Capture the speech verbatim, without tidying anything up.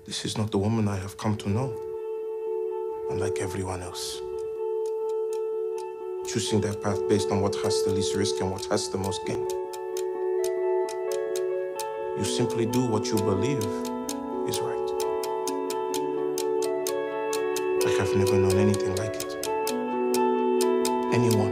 This is not the woman I have come to know, unlike everyone else. Choosing their path based on what has the least risk and what has the most gain. You simply do what you believe is right. Like I've never known anything like it. Anyone